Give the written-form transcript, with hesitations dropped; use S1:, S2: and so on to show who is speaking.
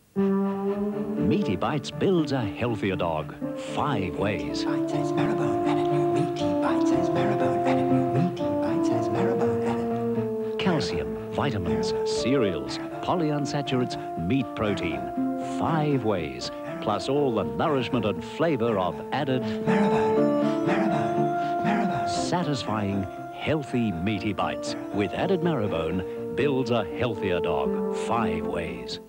S1: Meaty-Bites builds a healthier dog 5 ways.
S2: Meaty-Bites has marrowbone added. New Meaty-Bites has marrowbone added. New Meaty-Bites has marrowbone added.
S1: Calcium, vitamins, cereals, polyunsaturates, meat protein. 5 ways, plus all the nourishment and flavour of added
S2: Marrowbone.
S1: satisfying, healthy Meaty-Bites with added marrowbone builds a healthier dog 5 ways.